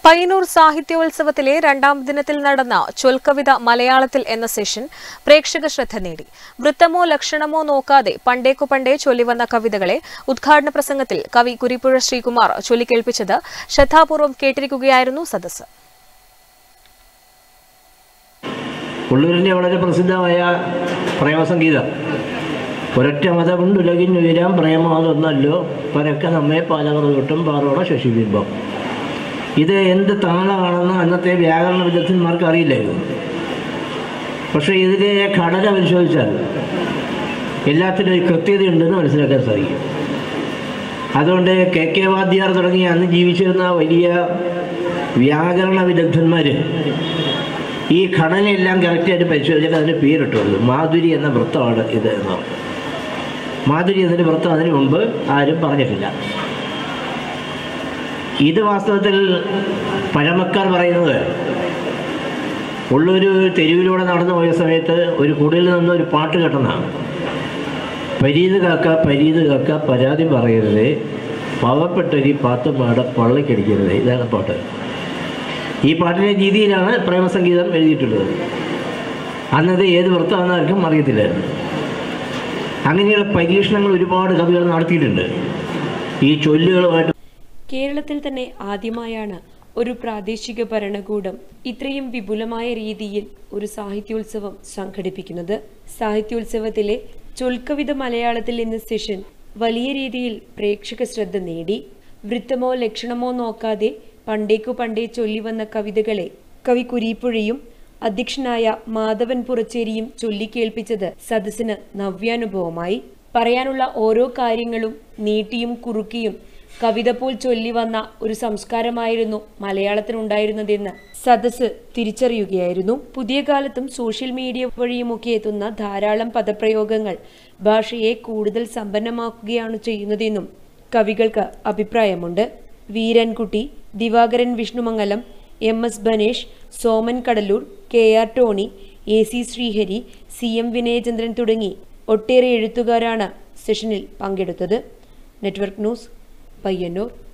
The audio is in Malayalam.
പയ്യന്നൂർ സാഹിത്യോത്സവത്തിലെ രണ്ടാം ദിനത്തിൽ നടന്ന ചൊൽക്കവിത മലയാളത്തിൽ എന്ന സെഷൻ പ്രേക്ഷക ശ്രദ്ധ നേടി. വൃത്തമോ ലക്ഷണമോ നോക്കാതെ പണ്ടേക്കു പണ്ടേ ചൊല്ലിവന്ന കവിതകളെ ഉദ്ഘാടന പ്രസംഗത്തിൽ കവി കുരിപ്പുഴ ശ്രീകുമാർ ചൊല്ലിക്കേൾപ്പിച്ചത് ശ്രദ്ധാപൂർവം കേട്ടിരിക്കുകയായിരുന്നു സദസ്സ്. ഉള്ളൂരിൻ്റെ വളരെ പ്രസിദ്ധമായ പ്രേമസംഗീതം ഒരൊറ്റ മതമുണ്ടുലകിന്നുയരാം പ്രേമമതൊന്നല്ലോ പരക്കെ നമ്മെ പാലകർ തൊട്ടും പാറോടെ ശശിബിംബം. ഇത് എന്ത് താളമാണെന്ന് അന്നത്തെ വ്യാകരണ വിദഗ്ധന്മാർക്ക് അറിയില്ലായിരുന്നു. പക്ഷേ ഇതിലെ ഘടന പരിശോധിച്ചാൽ എല്ലാത്തിനും ഒരു കൃത്യതയുണ്ടെന്ന് മനസ്സിലാക്കാൻ സാധിക്കും. അതുകൊണ്ട് കെ വാദ്യാർ തുടങ്ങി അന്ന് ജീവിച്ചിരുന്ന വലിയ വ്യാകരണ വിദഗ്ധന്മാർ ഈ ഘടനയെല്ലാം കറക്റ്റായിട്ട് പരിശോധിച്ചിട്ട് അതിന് പേരിട്ടുള്ളൂ. മാധുരി എന്ന വൃത്തമാണ് ഇത് എന്നാണ്. മാധുരി എന്നൊരു വൃത്തം അതിന് മുമ്പ് ആരും പറഞ്ഞിട്ടില്ല. ഇത് വാസ്തവത്തിൽ പഴമക്കാർ പറയുന്നത് ഉള്ളൊരു തെരുവിലൂടെ നടന്നു പോയ സമയത്ത് ഒരു കുടിയിൽ നിന്ന് ഒരു പാട്ട് കേട്ടെന്നാണ്. പരീത് കാക്ക പരാതി പറയരുതേ, പാവപ്പെട്ടൊരു പാത്തുപാട പള്ളിക്കടിക്കരുതേ. ഇതാണ് പാട്ട്. ഈ പാട്ടിൻ്റെ രീതിയിലാണ് പ്രേമസംഗീതം എഴുതിയിട്ടുള്ളത്. അന്നത് ഏത് വൃത്തമാണെന്നാർക്കും അറിയത്തില്ലായിരുന്നു. അങ്ങനെയുള്ള പരീക്ഷണങ്ങൾ ഒരുപാട് കവികൾ നടത്തിയിട്ടുണ്ട് ഈ ചൊല്ലുകളുമായിട്ട്. കേരളത്തിൽ തന്നെ ആദ്യമായാണ് ഒരു പ്രാദേശിക ഭരണകൂടം ഇത്രയും വിപുലമായ രീതിയിൽ ഒരു സാഹിത്യോത്സവം സംഘടിപ്പിക്കുന്നത്. സാഹിത്യോത്സവത്തിലെ ചൊൽക്കവിത മലയാളത്തിൽ എന്ന സെഷൻ വലിയ രീതിയിൽ പ്രേക്ഷക ശ്രദ്ധ നേടി. വൃത്തമോ ലക്ഷണമോ നോക്കാതെ പണ്ടേക്കു പണ്ടേ ചൊല്ലിവന്ന കവിതകളെ കവി കുരീപ്പുഴയും അധ്യക്ഷനായ മാധവൻ പുറച്ചേരിയും ചൊല്ലിക്കേൾപ്പിച്ചത് സദസ്സിന് നവ്യാനുഭവമായി. പറയാനുള്ള ഓരോ കാര്യങ്ങളും നീട്ടിയും കുറുക്കിയും കവിത പോൽ ചൊല്ലിവന്ന ഒരു സംസ്കാരമായിരുന്നു മലയാളത്തിനുണ്ടായിരുന്നതെന്ന് സദസ്സ് തിരിച്ചറിയുകയായിരുന്നു. പുതിയ കാലത്തും സോഷ്യൽ മീഡിയ വഴിയുമൊക്കെ എത്തുന്ന ധാരാളം പദപ്രയോഗങ്ങൾ ഭാഷയെ കൂടുതൽ സമ്പന്നമാക്കുകയാണ് ചെയ്യുന്നതെന്നും കവികൾക്ക് അഭിപ്രായമുണ്ട്. Veerankutty, Divakaran Vishnumangalam, MS Banesh, Soman Kadalur, KR Tony, AC Sreehari, CM Vinayachandran തുടങ്ങി ഒട്ടേറെ എഴുത്തുകാരാണ് സെഷനിൽ പങ്കെടുത്തത്. Network news, Payyanur.